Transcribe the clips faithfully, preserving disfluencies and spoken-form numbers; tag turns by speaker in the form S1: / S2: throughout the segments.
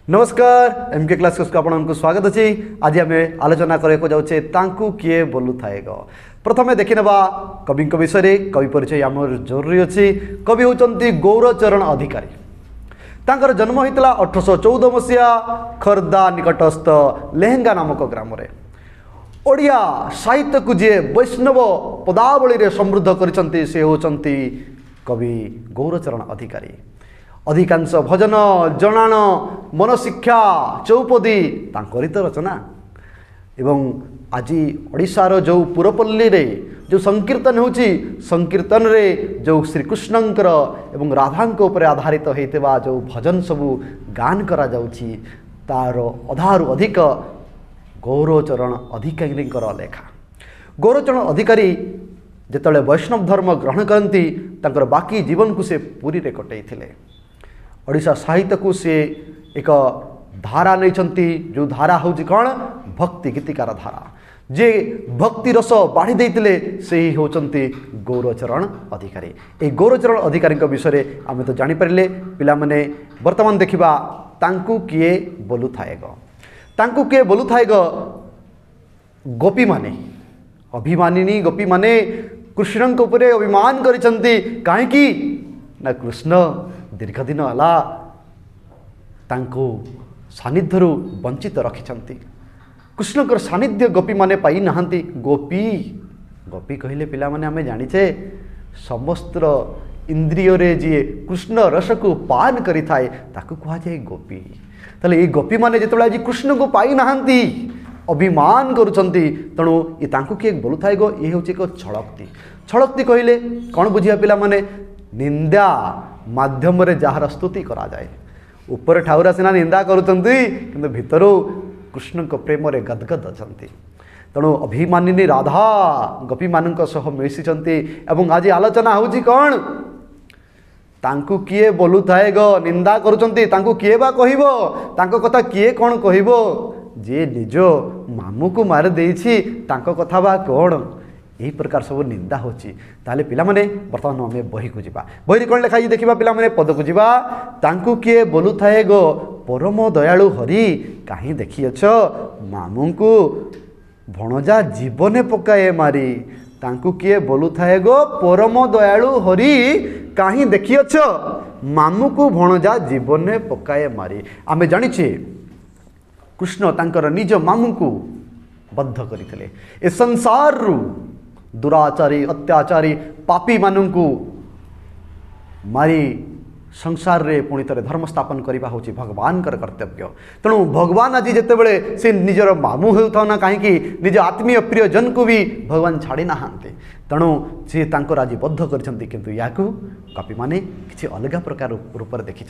S1: नमस्कार एम के क्लास को आपको स्वागत अच्छी। आज आम आलोचना करने जाऊे तांकू किए बोलू थाए ग। प्रथमे देखी ना कवि विषय कवि परिचय आमर जरूरी अच्छी। कवि होती गौरचरण अधिकारी। तांकर जन्म होता अठरश चौदह मसीहा खर्दा निकटस्थ लेहेंगा नामक ग्राम। ओडिया साहित्य को जी वैष्णव पदावली समृद्ध करते से होती कवि गौरचरण अधिकारी। अधिकांश भजन जनाण मन शिक्षा चौपदी तांकरी तो रचना। एवं आज ओडिशार जो पुरपल्ली रे जो संकीर्तन होची संकीर्तन रे जो श्रीकृष्णंकर एवं राधांक उपर आधारित होइतबा जो भजन सबू गान करा जाउची तार अधारु अधिक गौरचरण अधिकारी लेखा। गौरचरण अधिकारी जेतले वैष्णव धर्म ग्रहण करती तांकर बाकी जीवन को से पुरी रे कटैथिले। ओडिशा साहित्य को से एक धारा नहीं जो धारा हूँ कौन भक्ति गीतिकार धारा जे भक्ति रस बाढ़ी देते से ही होचंती गौरचरण अधिकारी। ए गौरचरण अधिकारी विषय आम तो जानीपारे पिला माने वर्तमान देखा तांकू किए बोलू थाए ग। तांकू किए बोलू थाए ग गोपी माने अभिमानिनी गोपी माने कृष्ण उपरे अभिमान करिसंती। काहेकि ना कृष्ण दीर्घ दिन हला तांको सानिध्य वंचित रखिछंती। कृष्णकर सानिध्य गोपी माने पाई नहांती। गोपी गोपी कहले पिला माने हमें जानिछे समस्त इंद्रिय रे जी कृष्ण रस को पान करि थाए ताकू कहा जाए गोपी। तले ये गोपी माने जेतबेला आज कृष्ण को पाई नहांती अभिमान करुछंती तेणु ये तांकू किए बोलू थाए गो। ये होची एक छळक्ति। छळक्ति कहले कौन बुझिया पिला माने निंदा माध्यम रे जहार स्तुति करा जाए। ऊपर ठाउरा सिना निंदा करुचंती किंतु भितर कृष्ण को प्रेम रे गदगद अछंती। तेणु अभिमानिनी राधा गोपी मानक सह मिशिचंती। एवं आज आलोचना होची कौन तांकू किए बोलू थाए गो निंदा करुचंती। तांकू किए बा कहिबो तांको कथा किए कौन कहिबो जे निजो मामू को मार देइछि तांको कथा बा कौन यही प्रकार सब निंदा होची। ताले पिला माने वर्तमान आमे बही को जिबा। बही कोन लिखा जी देखिबा पिला माने पद को जिबा। तांकू किए बोलू थाए गो परम दयालु हरि काहे देखियछ मामू को भणजा जीवने पकाए मारी। तांकू किए बोलू थाए गो परम दयालु हरि काहे देखियछ मामू को भणजा जीवने पकाए मारी। आमे जानिछे कृष्ण तांकर निज मामू को बद्ध करिथिले। ए संसार रु दुराचारी अत्याचारी पापी मानू मारी संसार रे पुणी थे धर्म स्थापन करने हूँ भगवान कर कर्तव्य। तेणु भगवान आज जितेबले से निजर मामू होता ना कहीं निज आत्मीय प्रियजन को भी भगवान छाड़ी ना। तेणु सी तांकर आज बद्ध करछंती किंतु याकू कपि माने किछि अलग प्रकार रूप देखी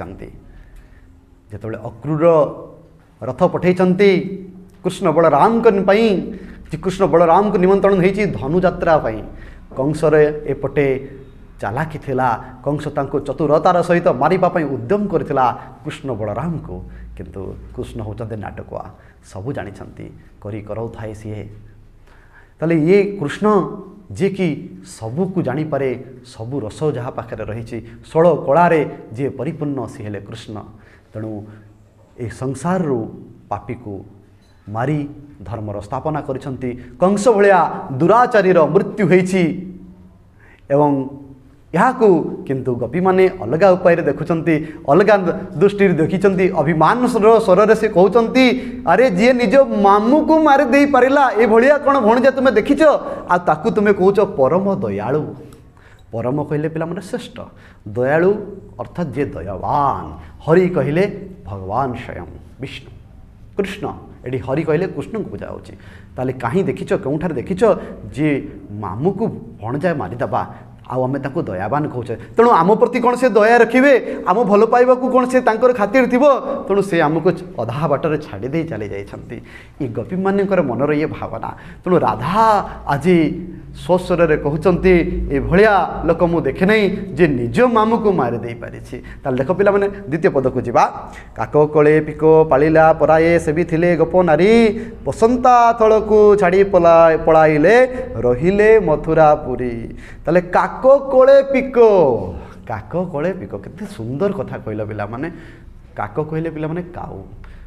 S1: जितेबले अक्रूर रथ पठेइछंती कृष्ण बलराम कई कृष्ण बलराम को निमंत्रण होती धनु यात्रा कंसर एपटे चालाकी थिला। कंस तांको चतुरतार सहित मारिबा पई उद्यम करथिला कृष्ण बलराम को किंतु कृष्ण होचंते नाटकुआ सबू जानिछंती करी करौ थाए सीए। ताले ये कृष्ण जे कि सबू को जानी पारे सबू रस जहाँ पाखे रही षोल कलारे जे परिपूर्ण सी हेले कृष्ण। तेणु ए संसार रु पापी को मारी धर्मर स्थापना करिसंती। कंस भलिया दुराचारीर मृत्यु होईछि एवं याकू किंतु गोपी माने अलग उपाय देखुंती अलग दृष्टि देखी अभिमान स्वर से कहते अरे जी निज मामू को मारी दे पारा ये भाया कौन भणजा तुम्हें देखीच आकू तुम्हें कौच परम दयालु। परम कहले पिला माने श्रेष्ठ दयालु अर्थात जे दयावान। हरि कहले भगवान स्वयं विष्णु कृष्ण एटी हरि कहले कृष्ण को बुझा होची। ताले कहीं देखीच केउठार देखीच जे मामू को भणजा मारिदेबा आम ताको दयावान कहचे। तेणु आम प्रति कौन से दया रखिए आम भल पाइबा कौन से तांकर खातिर थी तेणु से आमको अधा बाटर छाड़ी दे चली जाइछंती। ये गोपी मानकर मनर ये भावना। तेणु राधा आज स्वस्वर रे कहउचंती ए भलिया लोक मु देखे नहीं जे निज मामू को मारी दे पारिछि। ताल देख पिला माने द्वितीय पद को जिबा। काको कोले पिको पालिला पराए से भी थिले गोप नारी बसंता थल को छाड़ी पला पळाइले रहिले मथुरापुरी। ताले काको कोले पिको काको कोले पिको केते सुंदर कथा कहला पिला माने। काको कहले पिला माने काऊ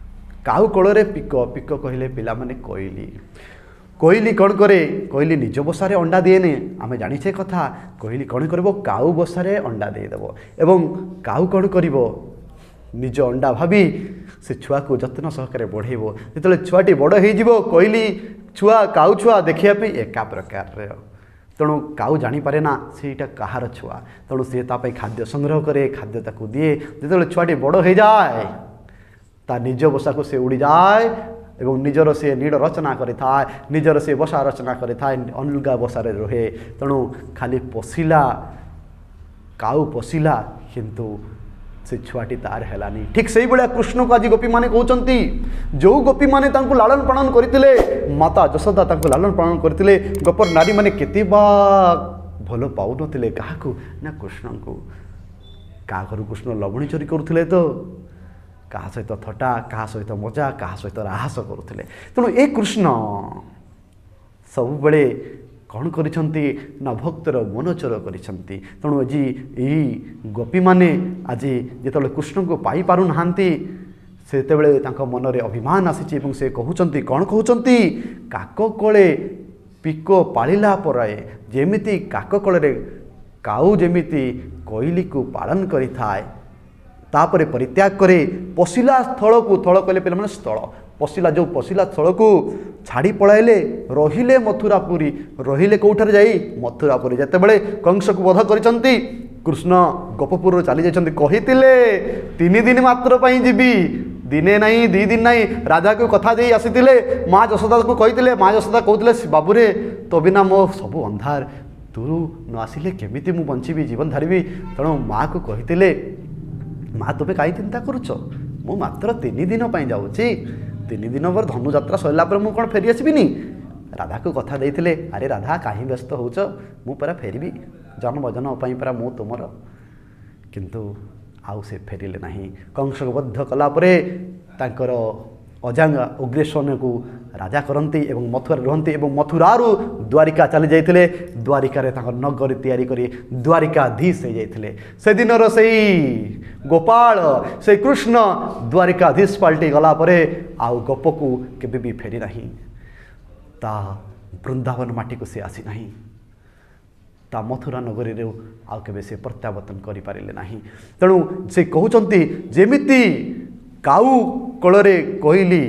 S1: काऊ कोଳରେ पिक पिक कहले पिला माने कोइली कोइली कौन करे कोइली निज बसारे अंडा दिएने आमे जानिछे कथा कोइली कौन करबो काऊ बसारे अंडा देदेव एवं काऊ कौन करिवो निज अंडा भाभी से छुआ को जत्न सहकारे बढ़ेबो जेतले छुआटी बड़ हो जिवो कोइली छुआ काऊ छुआ देखिया पे एका प्रकार रे तेणु काऊ जानीपे ना सेटा कहार छुआ तेणु सी तापाई खाद्य संग्रह करे खाद्य ताकू दिए जो छुआटी बड़ हो जाए ता निज बसा को से उड़ी जाए एवं निजर से नीड़ रचना करि थाए निजर से बसा रचना करि थाए अलगा बसारे रहे तेणु खाली पशिला काऊ पशिला किंतु से छुआटी तार हेलानी ठीक से भाया कृष्ण को आज गोपी माने कहते जो गोपी माने तांको लालन पालन करते माता यशोदा तांको लालन पालन करते गोपर नारी माने केते बा भल पाऊ नथिले काहाकू ना कृष्ण को का घर कृष्ण लवणी चोरी करुले तो क्या सहित थटा क्या सहित मजा क्या सहित राहस करुले तेणु ए कृष्ण सब बड़े कौन करिसंती ना भक्तर मनोचर करिसंती तेणु आज यही गोपी माने आज जिते कृष्ण को पाई पारु नाहांती सेतेबेले तांको मनरे अभिमान आसीची एवं से कहउचंती कौन कहउचंती काक कोळे पिको पालिला पराए जेमिति काक कोळे काऊ जेमिति कोइली को पालन करि थाए तापरे परित्याग करे पशिला स्थल को थल कहले पे माने स्थल पशिला जो पशिला स्थल को छाड़ी पलाइले रहिले मथुरापुरी रहिले कौठार जाई मथुरापुरी जेतेबेले कंस को वध करिसंती कृष्ण गोपपुर चली जाइछंती कहितिले तीन दिन मात्र पई जीवी दिने नहीं दी दिन नहीं राजा को कथा दे आसीतिले माँ यशोदा को कहितिले माँ यशोदा कहतिले बाबूरे तो बिना मो सब अंधार तू न आसिले केमिति मु बंचिबी जीवन धारिबी तेणु माँ को कहितिले माँ तुम्हें कहीं चिंता करुच मु मात्र तीन दिन पर जाऊँगी तीन दिन पर धनुजात्रा सरला पर मुझे कौन फेरी आसबिनी राधा को कथा देते अरे राधा कहीं व्यस्त होच मु परा फेरबी जन्म जन्म परा मु तुमर किंतु आउ से फेरिले नहीं कंस को बद्ध कलापरे तांकर अजांगा उग्रेशन को राजा करती एवं मथुरा रुहंती एवं मथुरारू द्वारिका चली जाइथिले द्वारिका रे तांकर नगर तैयारी करी द्वारिकाधीश हो जाइथिले से दिन रसई गोपाल से कृष्ण द्वारिकाधीश पलटि गला परे आउ गोप को केबे भी फेरी नहीं ता वृंदावन माटी को से आसी नहीं ता मथुरा नगरी रे आउ केबे से प्रत्यावर्तन करि पारिले नहीं तेणु से कहउचंती जेमिति काऊ कोଳରେ कोइली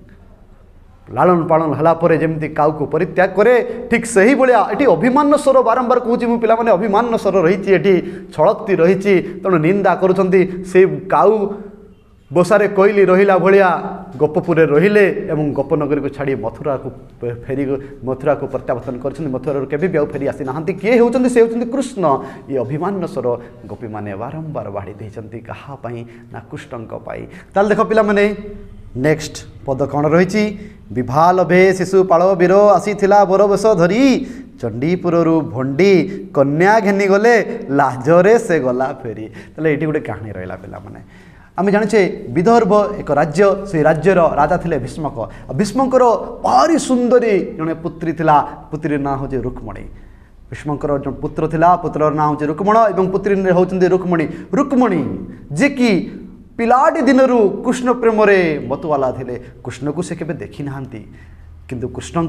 S1: लालन पालन हला परे जेमती काऊ को परित्याग करे ठीक सही भाया ये अभिमान स्वर बारंबार कहूँ मु पिला माने अभिमान स्वर रही छलक्ति रही तेणु निंदा करुँच से काऊ बसारे कोइली रहिला भलिया गोपपुर रहिले एवं गोपनगरी को छाड़ी मथुरा को फेरी मथुरा को प्रत्यावर्तन कर मथुरा केबे भी आउ फेरी आसी नाहांती किए होउचंती से होउचंती कृष्ण ये अभिमान स्वर गोपी माने बारंबार बाढ़ी देइचंती कहा पई ना कृष्णଙ୍କ पाई ताल देख पिला माने नेक्स्ट पद कौन रही विभाल भे शिशुपाल वीर आसीथिला बर बेश धरी चंडीपुर भंडी कन्या घेनी गले लाजरे से गला फेरी ताले एटी गोटे कहानी रहिला पिला माने आम जाने विदर्भ एक राज्य से राज्यर राजा थे भीष्मक भीष्मकर भारी सुंदरी जड़े पुत्री थिला पुत्री ना हूँ रुक्मणी भीष्मकर जो पुत्र थिला पुत्र ना हूँ रुक्मण और पुत्री होती रुक्मणी रुक्मणी जे कि पिलाटी दिनरू कृष्ण प्रेम मतवाला थे कृष्ण को से केबे देखी नाहांती किंतु कृष्ण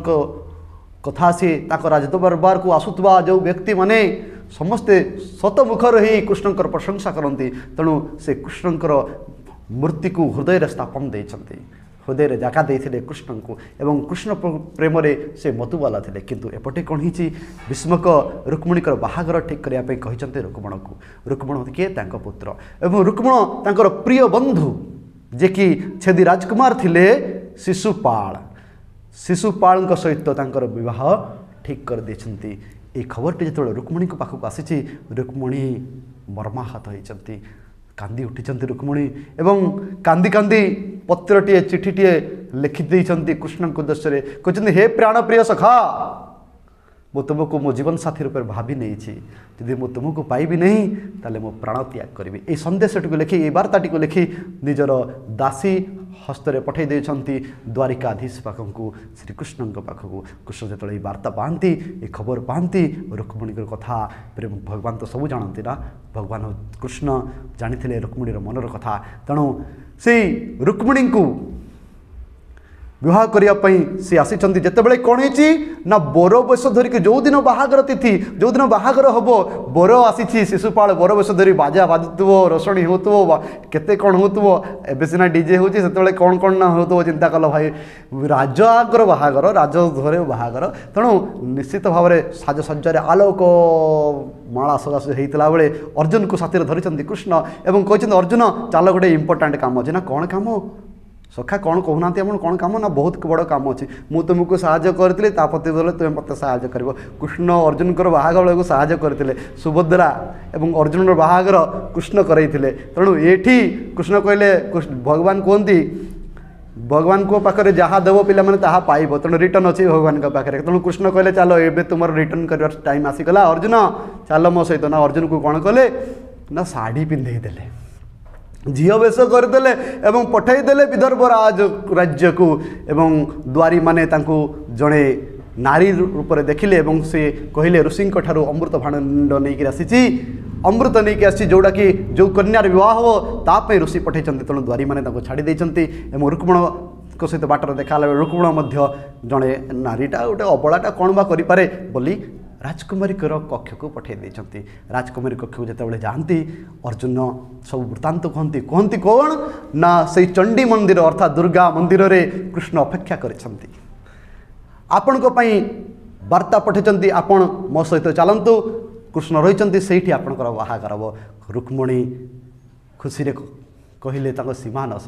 S1: कथा सी राजदरबार को आसुवा जो व्यक्ति माने समस्ते सतमुखर ही कृष्णकर प्रशंसा करती तेणु से कृष्णकर मूर्ति को हृदय स्थापन देते हृदय जगह देते कृष्ण को एवं कृष्ण प्रेम से मतुवाला थे किंतु एपटे कौन ही भीष्मक रुक्मणीकर बाहागर ठीक करने कहते रुक्मण को रुक्मण किए पुत्र एवं रुक्मण तांकर प्रिय बंधु जे कि छेदी राजकुमार थिले शिशुपाल शिशुपाल सहित तांकर विवाह ठीक कर देछंती ये खबरटी जो रुक्मणी को पाखक आसी रुक्मणी मर्माहत होती कांदी उठी रुक्मणी एवं कांदी कांदी पत्रटीए चिठीटीए लिखिदे कृष्ण को उद्देश्य कहते हे प्राण प्रिय सखा मु तुमको मो जीवन साथी रूप भावी नहीं जदि मु तुमको पाइबी नहीं ताले मो प्राण त्याग करी ये संदेशटी को लिखी ये वार्ताटी को लिखी निजर दासी हस्तरे पठे देछंती द्वारिकाधीश पाखक श्रीकृष्ण पाखक कृष्ण जो ये वार्ता पाती ये खबर पाती रुक्मणी कथा प्रेम भगवान तो सब जानती ना भगवान कृष्ण जानी रुक्मणीर मनर कथा तेणु से रुक्मणी को विवाह करने सी आसी जितेबाला कौन है ना बर बेश धरिक जो दिन बाहागर तिथि जो दिन बाहागर हम बर आसी शिशुपाल बर बेश धरी बाजा बाजुव रोषणी होतुव केते कौन होतुव एबे सिना डीजे होची सेतेबेले कौन कौन ना होतुव चिंता कल भाई राजगर बाहागर राजघर बाहागर तेणु निश्चित भाव में साजसज्जार आलोक माला सजास होता बेले अर्जुन को साथी धरी कृष्ण एवं कहते अर्जुन चल गोटे इंपोर्टाट काम अच्छे ना कौन काम सखा कौन कहना आप कौन काम ना बहुत बड़ काम अच्छे मुझे तुमको साहय करी तापति बोले तुम मत साहय कर कृष्ण अर्जुन बाहागर को साहय करते सुभद्रा एवं अर्जुन बाहागर कृष्ण करते तेणु ये कृष्ण कहले भगवान कहती भगवान को पाखे जहाँ देव पिला मैंने ताहा पाइब तेणु रिटर्न अच्छी भगवान का पाखे तेणु कृष्ण कहले चलो ये तुम रिटर्न कर टाइम आसीगला अर्जुन चल मो सहित ना अर्जुन को कौन कले ना शाढ़ी पिंधे देले झील बेश करदे एवं पठईदेले विदर्भ राज राज्य को एवं द्वारी माने तांको जड़े नारी रूप में देखिले एवं से कहले ऋषि ठारू अमृत भाण्ड नहीं आसी अमृत नहीं आसी जोड़ा कि जो कन्यार विवाह हो ताप ऋषि पठे तेणु द्वारी मैंने छाड़ी एवं रुक्मण को सहित बाटर देखा रुक्मण जड़े नारीटा गोटे अबलाटा कौन बा करें बोली राजकुमारी कक्ष को पठे देते राजकुमारी कक्ष को जिते जाती अर्जुन सब वृत्तांत कहती कहती कौन ना से चंडी मंदिर अर्थात दुर्गा मंदिर रे कृष्ण अपेक्षा करछंती आपण को पई वार्ता पठे आपण मो सहित चलतु कृष्ण रही से आपणकर बाहागर हम रुक्मणी खुशी कहले सीमा न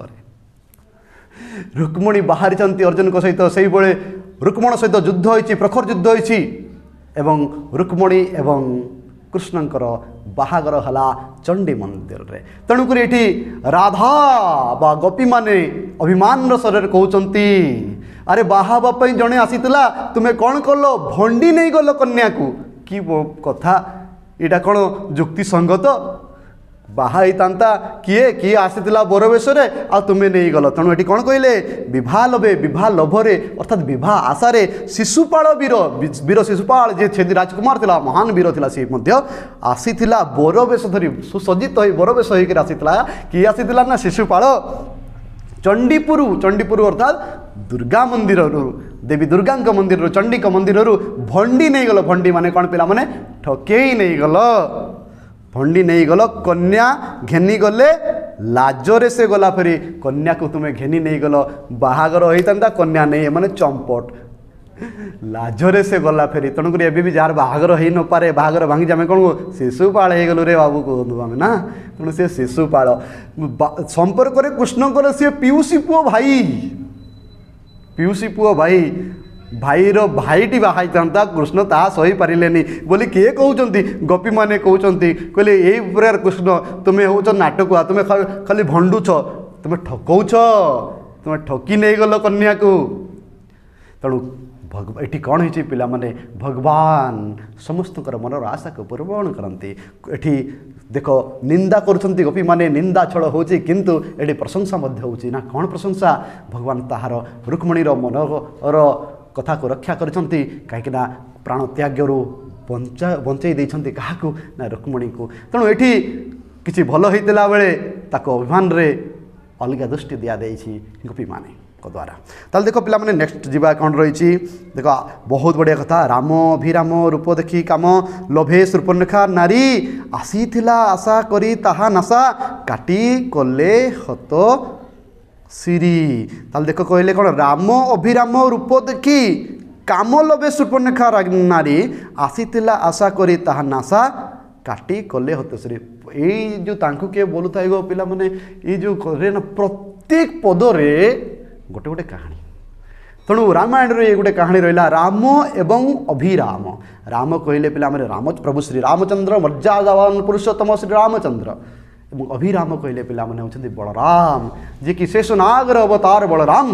S1: सरे रुक्मणी बाहरी अर्जुन को सहित से रुक्मण सहित युद्ध होती प्रखर युद्ध होती एवं रुक्मणी एवं कृष्णंकर बाहागर हला चंडी मंदिर रे तेणुक ये राधा बा गोपी माने अभिमान शरीर कहते अरे बाहाबा जड़े आसीला तुम्हें कौन कल भंडी नहीं गल कन्या को कि कथा यहाँ कौन जुक्ति संगत बाहा होता किए किए आसीला बर बेश आ तुम्हें नहीं गल तेणु ये कौन कहले विवाह लभे विवाह लभरे अर्थात विवाह आशारे शिशुपाल वीर वीर शिशुपाल जे छेदी राजकुमार थिला महान वीर थिला से आसीला बर बेश धरी सुसज्जित हो बर बेश होकर आसीला किए आसीला ना शिशुपाल चंडीपुर चंडीपुर अर्थात दुर्गा मंदिर देवी दुर्गा मंदिर चंडी मंदिर भंडी नहीं गल भंडी माने कौन पिला माने ठकेई नहीं गल भंडी नहीं गल कन्या घेनी गले लाजरे से गला फेरी कन्या को तुम्हें घेनी नहीं गल बाहागर होता कन्या नहीं माने चंपट लाजरे से गला फेरी तेणुक एवं भी जार बाहागर हो न पारे बाहागर भांगी आम कौन शिशुपाल हो गलु रे बाबू कहूँ आम ना तेणु सी शिशुपाल संपर्क कृष्णकर सी पीयूसी पुओ भाई पीयूसी पुओ भाई भाईर भाईटी बाहाई था कृष्ण ता सही पारे बोली किए कहते गोपी मैंने कहते कहले यही प्रकार कृष्ण तुम्हें हूँ नाटक तुम्हें खाली भंडुछ तुम्हें ठकौछ तुम्हें ठकी नहीं गल कन्या को तेणु भगवान ये कौन है पिला माने भगवान समस्त मनर आशा को पूरण करती एठी देख निंदा करुँच गोपी माने निंदा छड़ हो किंतु ये प्रशंसा होची ना कौन प्रशंसा भगवान ताहार रुक्मणीर मनर कथा को रक्षा करछंती कहीं प्राण त्याग्यु बंचा बंचई देछंती काहाकू ना रुक्मणी को तेणु ये किसी भल होता बेले ताको अभिमान रे अलग दृष्टि दिया देछि गोपी माने को द्वारा ताल देखो पिला माने नेक्स्ट जीवा कौन रही देखो बहुत बढ़िया कथा राम अभिराम रूप देखी काम लोभे सुर्पणरेखा नारी आसी थिला आशा करी ताहा नासा काटी कले हत सिरी ताल देखो कहले कौन राम अभिराम रूप देखी काम लोभे सुर्पणरेखा नारी आसीला आशा करी ताहा नासा काटी कले हतश्री ये जो तांकु किए बोलू था गो पिला माने ये जो करे ना प्रत्येक पदरे गोटे गोटे कहानी तेणु रामायण रे गोटे कहानी रहा राम एवं अभिराम राम कहले पिला माने राम प्रभु श्री रामचंद्र मर्यादावान पुरुषोत्तम श्री रामचंद्र एवं अभिराम कहले पिला माने होछन्ति बलराम जे कि शेषनागर अवतार बलराम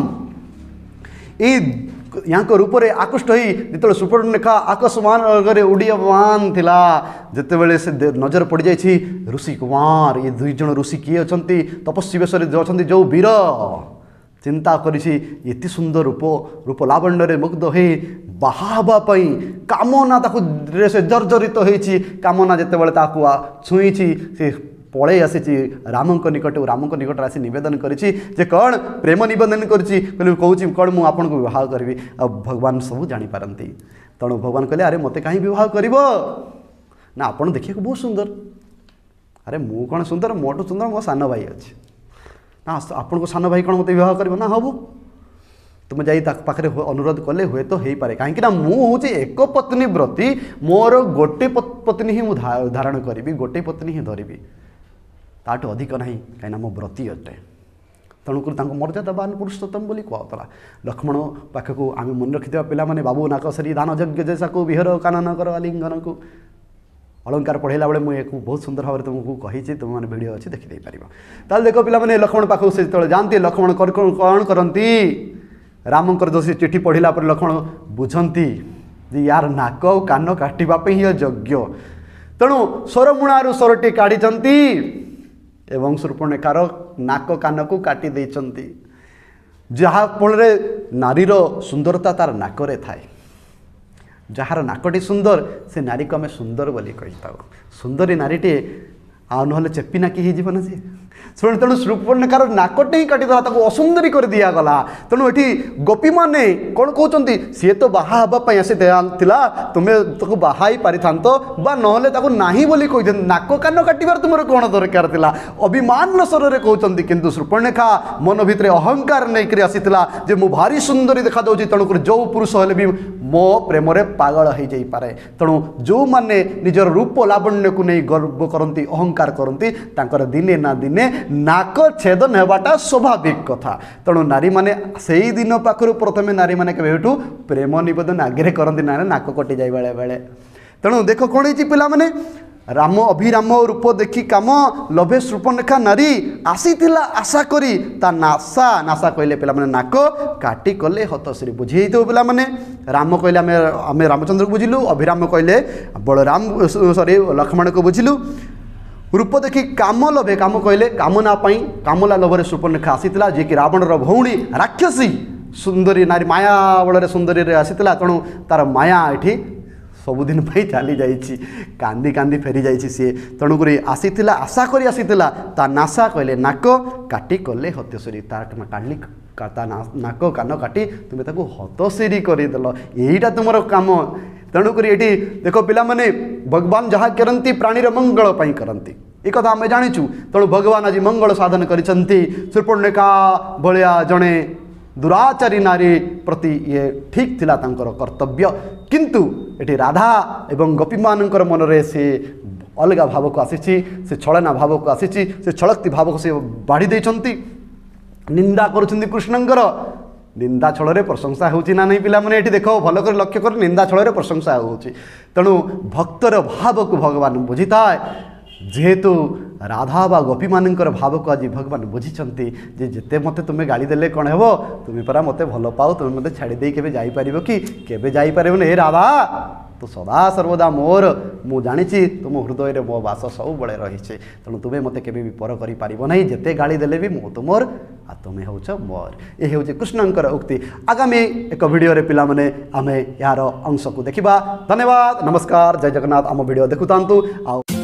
S1: ये यहाँ को रूप से आकृष्ट हो जो सुपर्णरेखा आकाशमान उड़ीयमान थिला जिते बड़े से नजर पड़ जाए ऋषि कुमार ये दुई जन ऋषि किए अच्छा तपस्वी बेश अच्छा जो वीर चिंता करती सुंदर रूप रूप लावण्य मुग्ध हो बाहावाई कामना ताकू से जर्जरित होती कामना जिते बड़े छुई से पलि आसी राम निकट राम निकट आसी नवेदन करिछि जे कौन प्रेम नवेदन करिछि कहूँ कौन मुझे आपन को विवाह करी आ भगवान सब जापारती तेणु भगवान कहले अरे मत कहीं विवाह कर ना आपन देखिए बहुत सुंदर अरे मु कौन सुंदर मोटू सुंदर मो सान भाई अच्छे ना आपन को सान भाई कौन मत विवाह कर ना हम तुम जा पाखे अनुरोध कले हुए तो हो पारे कहीं मुझे एक पत्नी व्रती मोर गोटे पत्नी ही मुझे धारण करी गोटे पत्नी ही धरबी ताठू अधिक ना कहीं मो व्रती अटे तेणुक मर्यादावान पुरुषोत्तम बोली कहला लक्ष्मण पाखक आम मन रखि पिला माने बाबू नाकसरी दान यज्ञ जैसा को विहर कानन कर आलिंगन को अलंकार पढ़ेला बेले मुझे बहुत सुंदर भाव में तुमको कही तुम मैंने भिड अच्छी देखी पार देख पे लक्ष्मण पाखक से जो जाती लक्ष्मण कौन करती रामकर जो सी चिठी पढ़ला पर लक्ष्मण बुझंती यार नाक और कान काटापी ही यज्ञ तेणु स्वरमुणारू स्वरटी काढ़ी एवं शूर्पणखार नाक कान को काटी देइचंती जहा फल नारीर सुंदरता तार नाकरे थाए जार नाकटी सुंदर से नारी को आम सुंदर बोली कही था सुंदरी नारीटे आ ना चेपी नाकी हो जीवन सी शुण तेणु शूर्पणखार नाकटे ही काटिदेला असुंदरी कर दिगला तेणु ये गोपी मैंने कौन कहते सी तो बाहापी आसी तुम्हें ताको बाहाई पारि था बा ना नहीं बोली कही नाक कान काटार तुम कौन दरकार था अभिमान स्वर कहते किंतु शूर्पणखा मन भितर अहंकार नहीं आसी जे मु भारी सुंदरी देखा दूसरी तेणुक जो पुरुष हेले भी मो प्रेम पागल हो जापे तेणु जो मैंने निजर रूप लावण्य को नहीं गर्व करती अहंकार करती दिने ना दिने नाक छेदन होवाटा स्वाभाविक कथा तेणु नारी माने से ही दिन पाखर प्रथम नारी माने केठू प्रेम नवेदन आगे करती ना नाक कटि जाए बेले बेले तेणु देख कौन हो पिला माने राम अभिराम रूप देखी काम लभे शूर्पणखा नारी आसी आशा करी ता नासा नासा कहले पिला माने नाक काटी कले हतश्री बुझे पिला माने राम कहले आमे आमे रामचंद्र को बुझिलु अभिराम कहले बलराम सॉरी लक्ष्मण को बुझिलु रूप देखी काम लभे काम कहले कामना पाई कामला लोभरे शूर्पणखा आसीला जे कि रावणर भौणी राक्षसी सुंदरी नारी माया बल सुंदरी रे आसीला तेणु तार माया एठी सबुदिन चली जाइए कांदी कांदी फेरी जाइए सी तेणुक आसीला आशा करी आसीला ता नासा कहले नाक काटी कले हत्यश्री तार काली ता नाक कान काटी तुम्हें ताको हतश्री करदेल यहीटा तुम काम तेणुक ये देख पिला माने भगवान जहाँ करती प्राणीर मंगल पाई करती एक कथा आम जाचु तेणु भगवान आज मंगल साधन करिसेंती शूर्पणखा भलिया जड़े दुराचारी नारी प्रति ये ठीक थिला तांकर कर्तव्य किंतु एटी राधा एवं गोपी मानकर मन रे से अलग भाव को आसी से छलना भाव को आसी से छलक्ति भाव को से बाढ़ी देइछंती निंदा करुछंती कृष्णंकर निंदा छल प्रशंसा होची ना नहीं पिला माने एटी देखो भल कर लक्ष्य कर निंदा छल प्रशंसा होची तेणु भक्तर भाव को भगवान बुझीता जेहेतु राधा बा गोपी मानकर भाव को आज भगवान बुझीचंती जे जेते मते तुम्हें गाड़ी देले कौन हेबो तुम्हें परा मते भल पाओ तुम्हें मते छाड़ी दे केबे जाई परिबो कि केबे जाई परिबो ने राधा तो सदा सर्वदा मोर मु जानी तुम हृदय मो बास सब बड़े रही तेणु तुम्हें मते केबे भी पर करि परिबो नहीं जेते गाड़ी देले भी मो तुमर आ तुम्हें होच मोर ये हूँ कृष्णंकर उक्ति आगामी एक वीडियो रे पिला माने आमे यार अंश को देखिबा धन्यवाद नमस्कार जय जगन्नाथ आम वीडियो देखुतांतु आ